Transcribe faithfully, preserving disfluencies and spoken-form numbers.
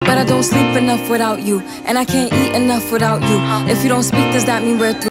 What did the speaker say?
But I don't sleep enough without you, and I can't eat enough without you. If you don't speak, does that mean we're through?